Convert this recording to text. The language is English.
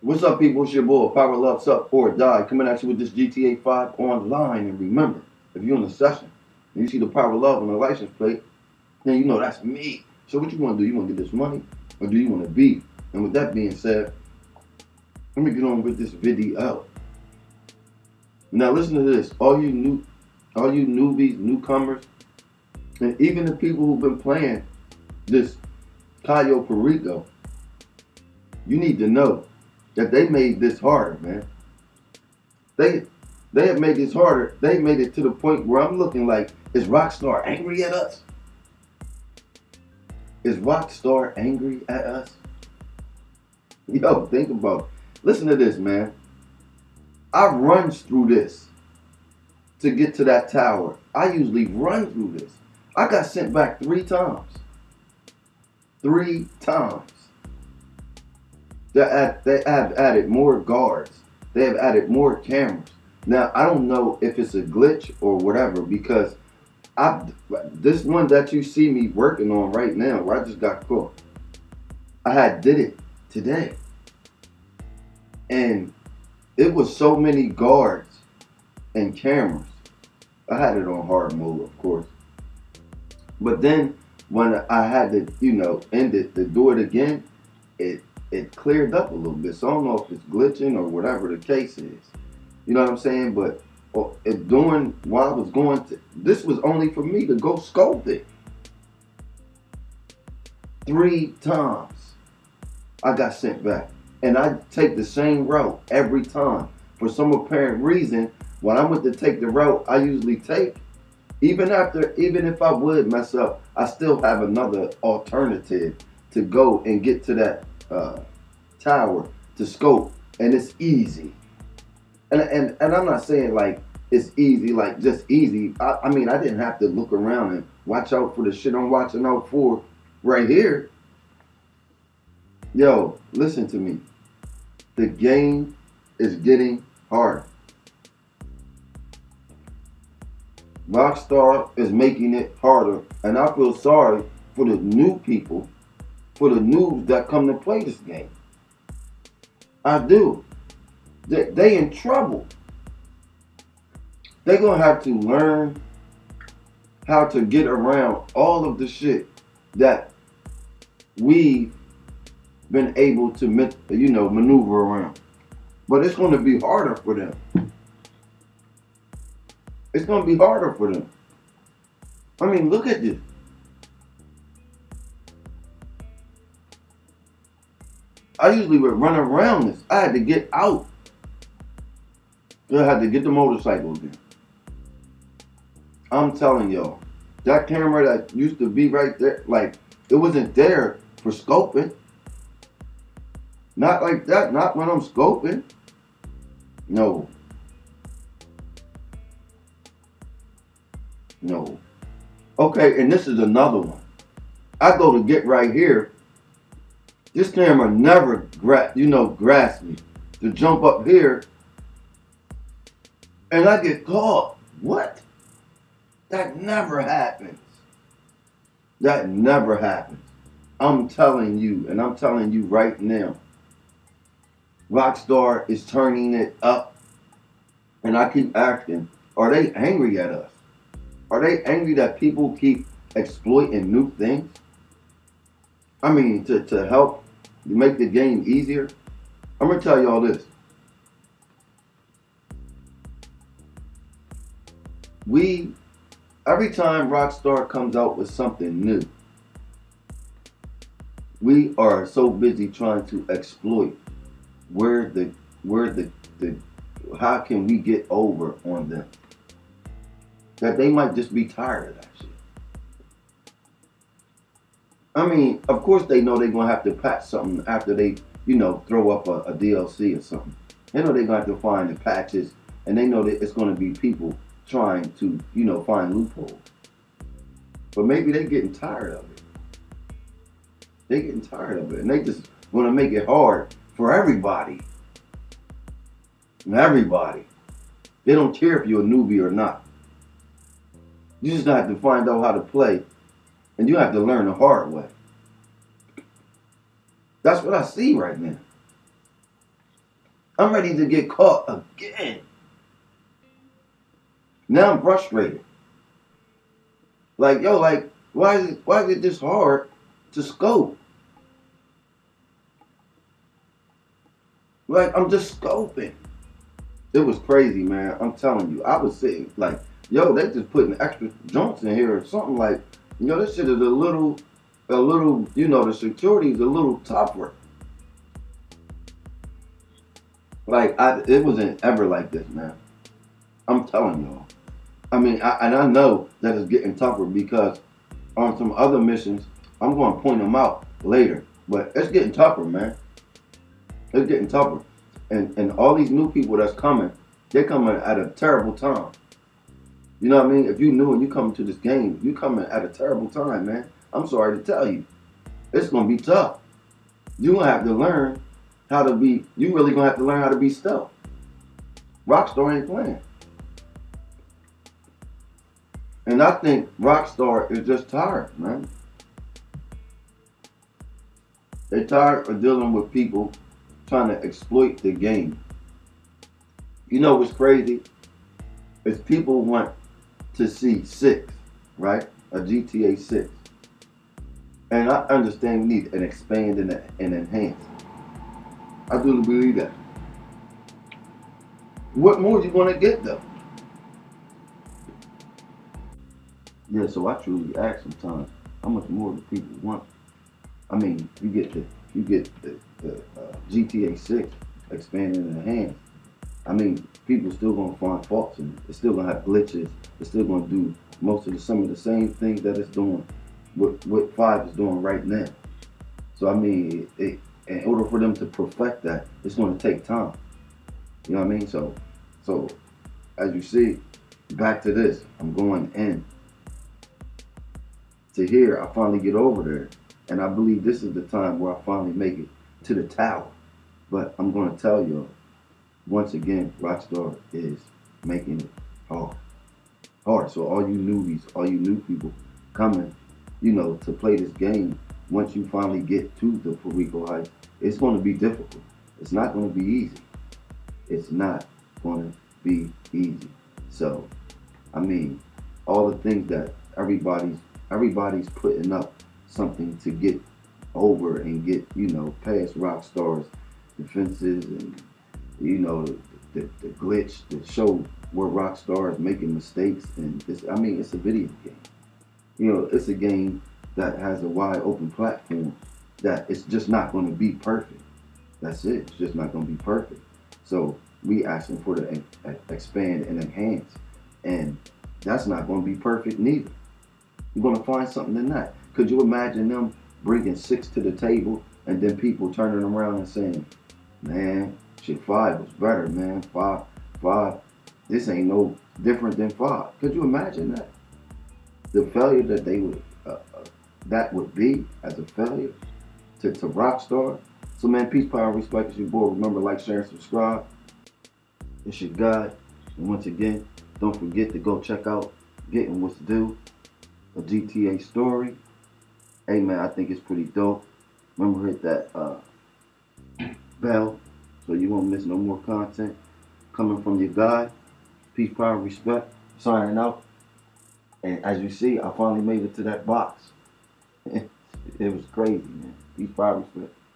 What's up, people? It's your boy, Power Love's Up or Die, coming at you with this GTA 5 online. And remember, if you're in a session and you see the Power Love on the license plate, then you know that's me. So what you want to do? You want to get this money, or do you want to beat? And with that being said, let me get on with this video. Now listen to this, all you newbies, newcomers, and even the people who've been playing this Cayo Perico, you need to know that they made this harder, man. They have made this harder. They made it to the point where I'm looking like, is Rockstar angry at us? Is Rockstar angry at us? Yo, think about it. Listen to this, man. I runs through this to get to that tower. I usually run through this. I got sent back 3 times. 3 times. They have added more guards. They have added more cameras. Now, I don't know if it's a glitch or whatever, because this one that you see me working on right now, where I just got caught, I did it today. And it was so many guards and cameras. I had it on hard mode, of course. But then when I had to, end it, to do it again, it cleared up a little bit. So I don't know if it's glitching or whatever the case is. You know what I'm saying? But while I was going to, this was only for me to go scope it. 3 times I got sent back. And I take the same route every time. For some apparent reason, when I went to take the route I usually take, even if I would mess up, I still have another alternative to go and get to that tower to scope, and it's easy. And I'm not saying like it's easy, like just easy. I mean, I didn't have to look around and watch out for the shit I'm watching out for right here. Yo, listen to me. The game is getting harder. Rockstar is making it harder, and I feel sorry for the new people, for the noobs that come to play this game. I do. They in trouble. They're going to have to learn how to get around all of the shit that we've been able to, maneuver around. But it's going to be harder for them. It's going to be harder for them. I mean, look at this. I usually would run around this. I had to get out. I had to get the motorcycle again. I'm telling y'all, that camera that used to be right there, like, it wasn't there for scoping. Not like that, not when I'm scoping. No. No. Okay, and this is another one. I go to get right here. This camera never grasps me to jump up here, and I get caught. What? That never happens. That never happens. I'm telling you, and I'm telling you right now, Rockstar is turning it up. And I keep asking, are they angry at us? Are they angry that people keep exploiting new things? I mean, to help make the game easier. I'm going to tell y'all this. Every time Rockstar comes out with something new, we are so busy trying to exploit how can we get over on them, that they might just be tired of that shit. I mean, of course they know they're going to have to patch something after they, throw up a DLC or something. They know they're going to have to find the patches, and they know that it's going to be people trying to, find loopholes. But maybe they're getting tired of it. They're getting tired of it, and they just want to make it hard for everybody. Everybody. They don't care if you're a newbie or not. You just have to find out how to play, and you have to learn the hard way. That's what I see right now. I'm ready to get caught again. Now I'm frustrated. Like, yo, like, why is it this hard to scope? Like, I'm just scoping. It was crazy, man. I'm telling you. I was sitting like, yo, they just putting extra joints in here or something like, this shit is a little, the security is a little tougher. Like, it wasn't ever like this, man. I'm telling y'all. I mean, I know that it's getting tougher because on some other missions, I'm going to point them out later. But it's getting tougher, man. It's getting tougher. And all these new people that's coming, they're coming at a terrible time. You know what I mean? If you new and you coming to this game, you coming at a terrible time, man. I'm sorry to tell you. It's going to be tough. You're going to have to learn how to be, you really going to have to learn how to be stealth. Rockstar ain't playing. And I think Rockstar is just tired, man. They're tired of dealing with people trying to exploit the game. You know what's crazy? Is people want to see 6, right? A GTA 6. And I understand we need an expand and enhance. I do believe that. What more do you want to get though? Yeah, so I truly ask sometimes, how much more do people want? I mean, you get the GTA 6 expanded and enhanced. I mean, people still gonna find faults in it. It's still gonna have glitches. It's still gonna do some of the same things that it's doing. What 5 is doing right now. So I mean, in order for them to perfect that, it's gonna take time. You know what I mean? So as you see, back to this, I'm going in. To here, I finally get over there. And I believe this is the time where I finally make it to the tower. But I'm going to tell you, once again, Rockstar is making it hard. Hard. So all you newbies, all you new people coming, to play this game, once you finally get to the Perico Heights, it's going to be difficult. It's not going to be easy. It's not going to be easy. So, I mean, all the things that everybody's putting up something to get over and get, past Rockstar's defenses and, the glitch that show where Rockstar is making mistakes. And it's a video game. It's a game that has a wide open platform that it's just not going to be perfect. That's it. It's just not going to be perfect. So we asking for the expand and enhance. And that's not going to be perfect neither. You're going to find something in that. Could you imagine them bringing 6 to the table and then people turning around and saying, man, shit, 5 was better, man. 5, this ain't no different than 5. Could you imagine that? The failure that they would, that would be as a failure to Rockstar. So man, peace, power, respect. It's your boy. Remember, like, share, and subscribe. It's your guy. And once again, don't forget to go check out Getting What's Due, a GTA story. Hey man, I think it's pretty dope. Remember, hit that bell so you won't miss no more content coming from your guy. Peace, power, respect. Signing out. And as you see, I finally made it to that box. It was crazy, man. Peace, power, respect.